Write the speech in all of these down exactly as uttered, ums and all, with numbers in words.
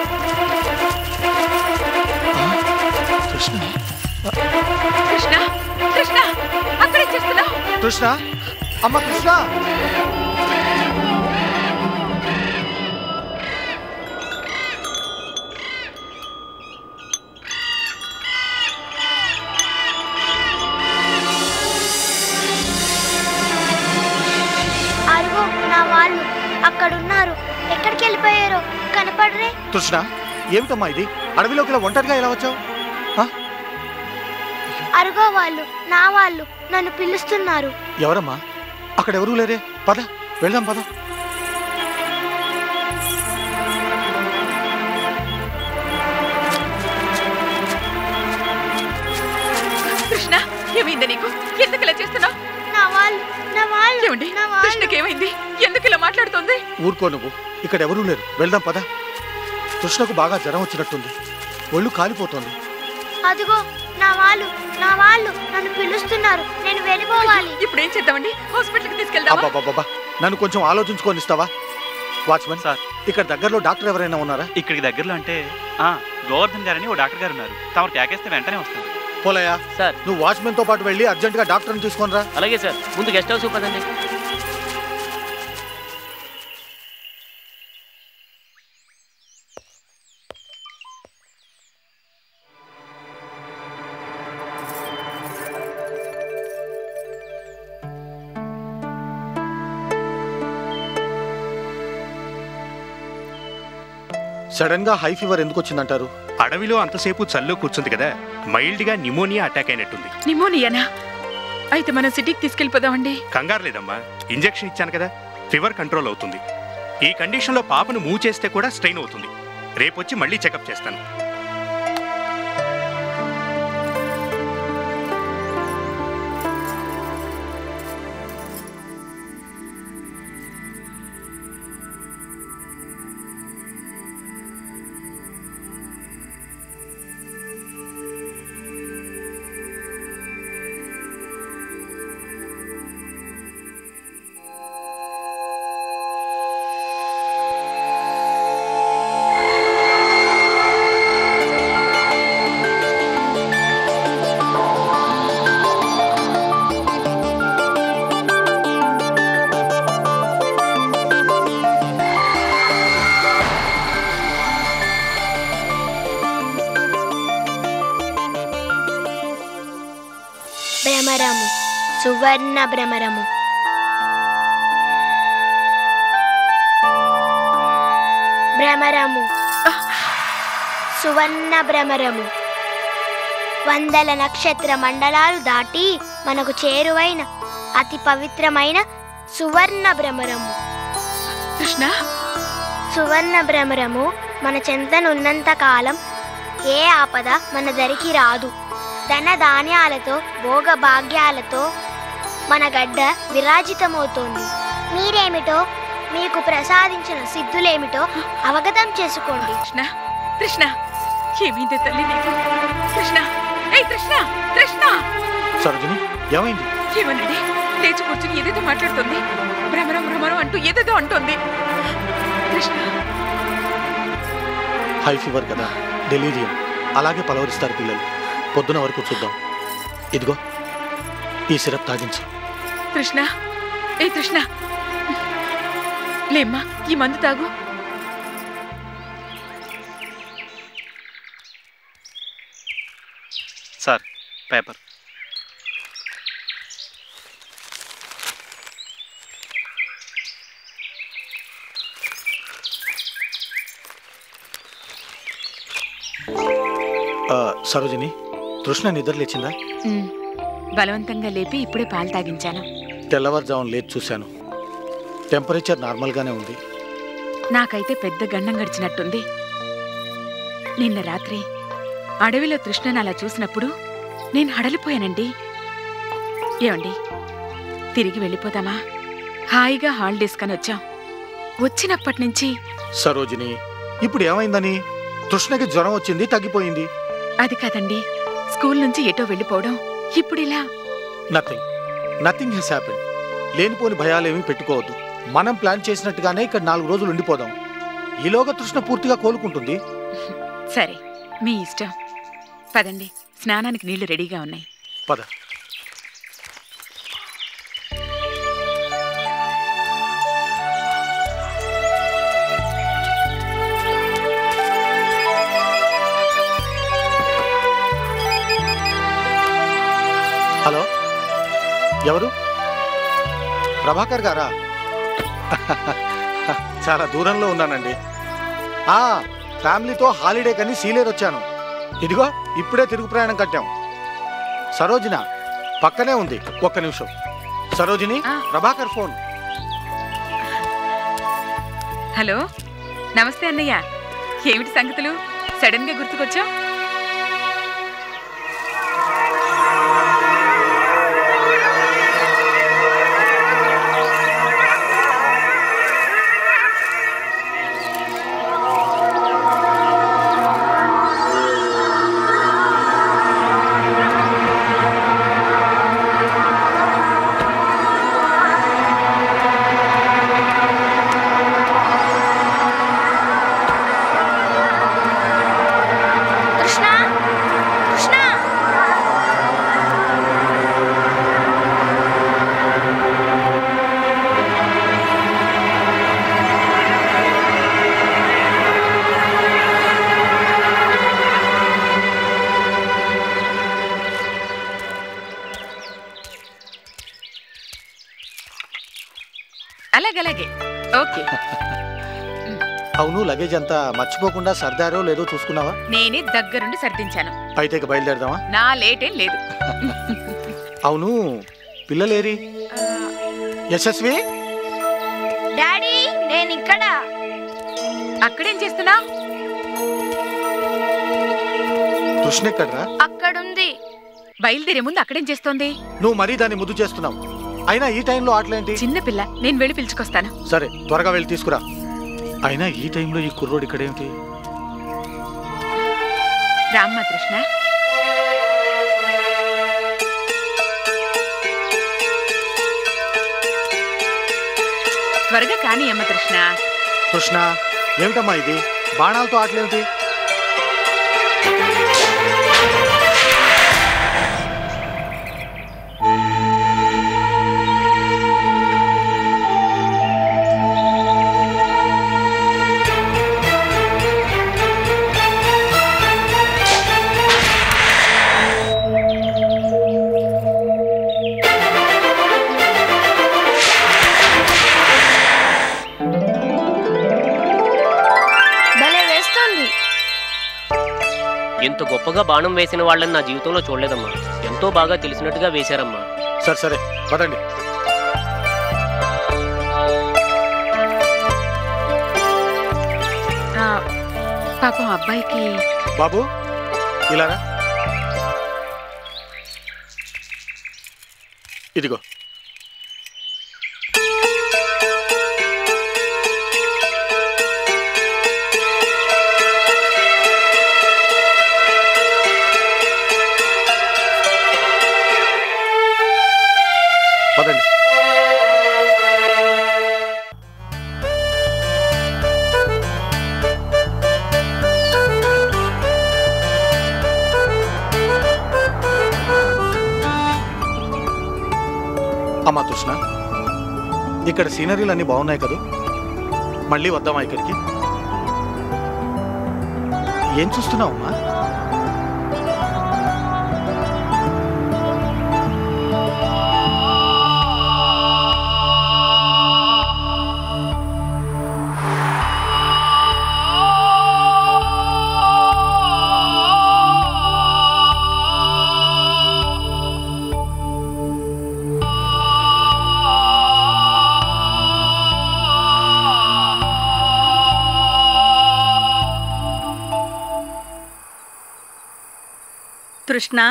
కృష్ణ కృష్ణ కృష్ణ అక్కడే చేస్తున్నావు. కృష్ణ అమ్మ కృష్ణ అరుగో నా వాళ్ళు అక్కడున్నారు. ఎక్కడికి వెళ్ళిపోయారో కనపడరే. కృష్ణ ఏమిటమ్మా ఇది? అడవిలోకి ఇలా ఒంటరిగా ఎలా వచ్చావు? అరుగో వాళ్ళు నా వాళ్ళు నన్ను పిలుస్తున్నారు. ఎవరమ్మా? అక్కడ ఎవరూ లేరే. పద వెళ్దాం పద. కృష్ణ ఏమైంది నీకు? ఎందుకు ఇలా చేస్తున్నావు? నా వాళ్ళు నా వాళ్ళు ఏమండి కృష్ణకి ఏమైంది? ఎందుకు ఇలా మాట్లాడుతుంది? ఊరుకో నువ్వు. ఇక్కడ ఎవరూ లేరు. వెళ్దాం పద. కృష్ణకు బాగా జ్వరం వచ్చినట్టుంది. ఒళ్ళు కాలిపోతోంది. అదిగో నా వాళ్ళు నా వాళ్ళు నన్ను పిలుస్తున్నారు. నేను వెళ్ళిపోవాలి. ఇప్పుడు ఏం చేద్దామండి? హాస్పిటల్కి తీసుకెళ్దామా? అబ్బబ్బబ్బా నన్ను కొంచెం ఆలోచించుకోనిస్తావా? వాచ్మెన్ సార్, ఇక్కడ దగ్గరలో డాక్టర్ ఎవరైనా ఉన్నారా? ఇక్కడికి దగ్గరలో అంటే గోవర్ధన్ గారని ఓ డాక్టర్ గారు ఉన్నారు. తమరు కేకేస్తే వెంటనే వస్తారు. పోలయ్యా సార్, నువ్వు వాచ్మెన్ తో పాటు వెళ్ళి అర్జెంట్ గా డాక్టర్ని తీసుకొని రా. అలాగే సార్. ముందు గెస్ట్ హౌస్ పదండి. సడన్ గా హై ఫీవర్ ఎందుకు వచ్చిందంటారు? అడవిలో అంతసేపు చల్లో కూర్చుంది కదా, మైల్డ్ గా నిమోనియా అటాక్ అయినట్టుంది. నిమోనియానా? అయితే మనం సిటీకి తీసుకెళ్ళిపోదామండి. కంగారు లేదమ్మా, ఇంజెక్షన్ ఇచ్చాను కదా, ఫీవర్ కంట్రోల్ అవుతుంది. ఈ కండిషన్ లో పాపను మూవ్ చేస్తే కూడా స్ట్రెయిన్ అవుతుంది. రేపొచ్చి మళ్ళీ చెకప్ చేస్తాను. భ్రమరము, సువర్ణ భ్రమరము. భ్రమరము, సువర్ణ భ్రమరము. వందల నక్షత్ర మండలాలు దాటి మనకు చేరువైన అతి పవిత్రమైన సువర్ణ భ్రమరము. కృష్ణ, సువర్ణ భ్రమరము మన చెంతనున్నంత కాలం ఏ ఆపద మన దరికి రాదు. ధన ధాన్యాలతో భోగ భాగ్యాలతో మన గడ్డ విరాజితమవుతోంది. మీరేమిటో మీకు ప్రసాదించిన సిద్ధులేమిటో అవగతం చేసుకోండి. కృష్ణ కృష్ణ ఏమైంది తల్లి నీకు? కృష్ణ, ఏ కృష్ణ కృష్ణ. సరోజిని ఏమైంది? ఏమనండి? లేచి కూర్చుని ఏదేదో మాట్లాడుతుంది. భ్రమరం భ్రమరం అంటూ ఏదేదో అంటోంది. కృష్ణ, హై ఫీవర్ కదా, డెలీరియం. అలాగే పలవరిస్తారు పిల్లలు. పొద్దున వరకు చూద్దాం. ఇదిగో ఈ సిరప్ తాగించు. కృష్ణ, ఏ కృష్ణ లేమ్మా, ఈ మందు తాగు. Sir, paper. సరోజిని, తృష్ణ నిద్ర లేచిందా? బలవంతంగా లేపి ఇప్పుడే పాలు తాగించాను. తెల్లవారుజామున లేచి చూశాను. టెంపరేచర్ నార్మల్గానే ఉంది. నాకైతే పెద్ద గండం గడిచినట్టుంది. నిన్న రాత్రి అడవిలో తృష్ణను అలా చూసినప్పుడు నేను హడలిపోయానండి. ఏమండి, తిరిగి వెళ్ళిపోదామా? హాయిగా హాలిడేస్ కని వచ్చాం. వచ్చినప్పటి నుంచి సరోజిని, ఇప్పుడు ఏమైందని? తృష్ణకి జ్వరం వచ్చింది, తగ్గిపోయింది. అది కాదండి, స్కూల్ నుంచి ఎటో వెళ్ళిపోవడం. ఇప్పుడు ఇలా నథింగ్ నథింగ్ హెస్ హ్యాపెండ్. లేనిపోని భయాలేమీ పెట్టుకోవద్దు. మనం ప్లాన్ చేసినట్టుగానే ఇక్కడ నాలుగు రోజులు ఉండిపోదాం. ఈలోగా తృష్ణ పూర్తిగా కోలుకుంటుంది. సరే మీ ఇష్టం. పదండి, స్నానానికి నీళ్లు రెడీగా ఉన్నాయి. పద. హలో, ఎవరు? ప్రభాకర్ గారా? చాలా దూరంలో ఉన్నానండి. ఫ్యామిలీతో హాలిడే కని సీలేరు వచ్చాను. ఇదిగో ఇప్పుడే తిరుగు ప్రయాణం కట్టాం. సరోజిన పక్కనే ఉంది. ఒక్క నిమిషం. సరోజిని, ప్రభాకర్ ఫోన్. హలో, నమస్తే అన్నయ్య. ఏమిటి సంగతులు? సడన్ గా గుర్తుకొచ్చా? అలాగలాగే. ఓకే. అవును, లగేజ్ అంతా మర్చిపోకుండా సర్దారో లేదో చూసుకున్నావా? నేనే దగ్గరుండి సర్దించాను. అయితే ఇక బయలుదేరదామా? నా లేటేం లేదు. అవును, పిల్లలేరి? యశస్వి, డాడీ నేను ఇక్కడ. అక్కడేం చేస్తున్నా? కృష్ణ ఎక్కడ్రా? అక్కడుంది. బయలుదేరే ముందు అక్కడేం చేస్తోంది? నువ్వు మరీ దాన్ని ముద్దు చేస్తున్నావు. అయినా ఈ టైంలో ఆటలేంటి? చిన్నపిల్ల, నేను వెళ్ళి పిలుచుకొస్తాను. సరే, త్వరగా వెళ్ళి తీసుకురా. అయినా ఈ టైంలో ఈ కుర్రోడు ఇక్కడేమిటి? రామ్మా కృష్ణ. త్వరగా కానీ అమ్మ కృష్ణ. కృష్ణ, ఏమిటమ్మా ఇది? బాణాలతో ఆటలేమిటి? ఎంత గొప్పగా బాణం వేసిన వాళ్ళని నా జీవితంలో చూడలేదమ్మా. ఎంతో బాగా తెలిసినట్టుగా వేశారమ్మా. సరే సరే, పదండి. పాపం అబ్బాయికి. బాబు ఇలారా. ఇదిగో. పదండి. అమ్మా కృష్ణ, ఇక్కడ సీనరీలు అన్నీ బాగున్నాయి కదా? మళ్ళీ వద్దామా ఇక్కడికి? ఏం చూస్తున్నావు అమ్మా? కృష్ణ,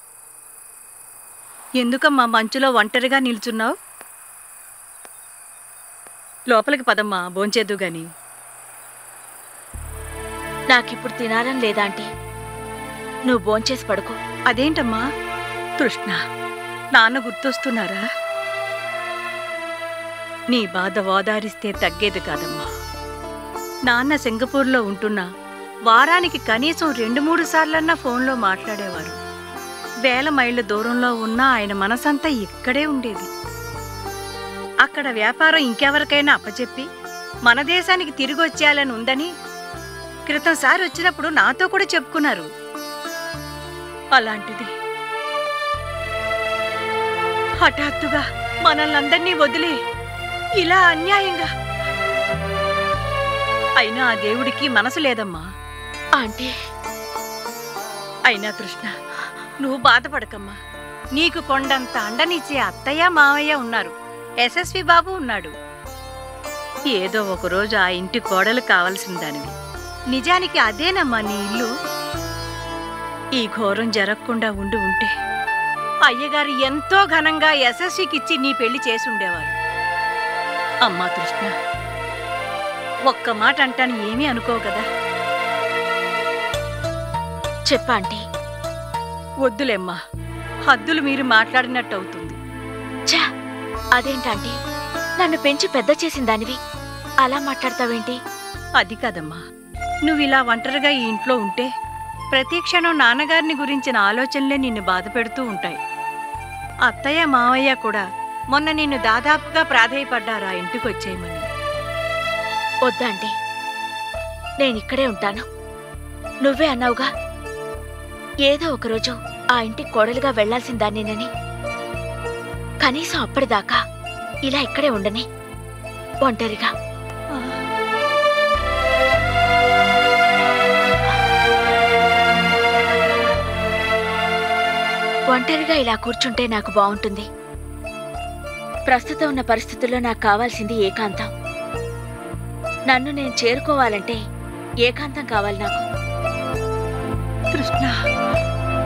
ఎందుకమ్మా మంచులో ఒంటరిగా నిల్చున్నావు? లోపలికి పదమ్మా, భోంచేద్దు గాని. నాకిప్పుడు తినాలని లేదాంటీ, నువ్వు భోంచేసి పడుకో. అదేంటమ్మా? కృష్ణ, నాన్న గుర్తొస్తున్నారా? నీ బాధ ఓదారిస్తే తగ్గేది కాదమ్మా. నాన్న సింగపూర్లో ఉంటున్నా వారానికి కనీసం రెండు మూడు సార్లన్నా ఫోన్లో మాట్లాడేవారు. వేల మైళ్ళ దూరంలో ఉన్న ఆయన మనసంతా ఇక్కడే ఉండేది. అక్కడ వ్యాపారం ఇంకెవరికైనా అప్పచెప్పి మన దేశానికి తిరిగి వచ్చేయాలని ఉందని క్రితంసారి వచ్చినప్పుడు నాతో కూడా చెప్పుకున్నారు. అలాంటిది హఠాత్తుగా మనల్నందరినీ వదిలి ఇలా అన్యాయంగా. అయినా ఆ దేవుడికి మనసు లేదమ్మా. ఆంటీ, అయినా కృష్ణ, నువ్వు బాధపడకమ్మా. నీకు కొండంత అండనిచ్చే అత్తయ్య మావయ్య ఉన్నారు, ఎస్ఎస్వి బాబు ఉన్నాడు. ఏదో ఒకరోజు ఆ ఇంటి కోడలు కావలసిన దానివి. నిజానికి అదేనమ్మా నీ ఇల్లు. ఈ ఘోరం జరగకుండా ఉండి ఉంటే అయ్యగారు ఎంతో ఘనంగా ఎస్ఎస్వికిచ్చి నీ పెళ్లి చేసి ఉండేవారు. అమ్మా కృష్ణ, ఒక్క మాట అంటాను, ఏమీ అనుకో కదా. చెప్పండి. వద్దులేమ్మా, హద్దులు మీరు మాట్లాడినట్టు అవుతుంది. ఛా, అదేంటంటే నన్ను పెంచి పెద్ద చేసిన దానివి అలా మాట్లాడతావేంటి? అది కదమ్మా, నువ్విలా ఒంటరిగా ఈ ఇంట్లో ఉంటే ప్రతి క్షణం నాన్నగారిని గురించిన ఆలోచనలే నిన్ను బాధ పెడుతూ ఉంటాయి. అత్తయ్య మావయ్య కూడా మొన్న నిన్ను దాదాపుగా ప్రాధేయపడ్డారు ఆ ఇంటికి వచ్చేయమని. వద్దండి, నేనిక్కడే ఉంటాను. నువ్వే అన్నావుగా ఏదో ఒకరోజు ఆ ఇంటికి కోడలుగా వెళ్లాల్సిన దాన్నేనని. కనీసం అప్పటిదాకా ఇలా ఇక్కడే ఉండని, ఒంటరిగా. ఒంటరిగా ఇలా కూర్చుంటే నాకు బాగుంటుంది. ప్రస్తుతం ఉన్న పరిస్థితుల్లో నాకు కావాల్సింది ఏకాంతం. నన్ను నేను చేరుకోవాలంటే ఏకాంతం కావాలి నాకు. కృష్ణ,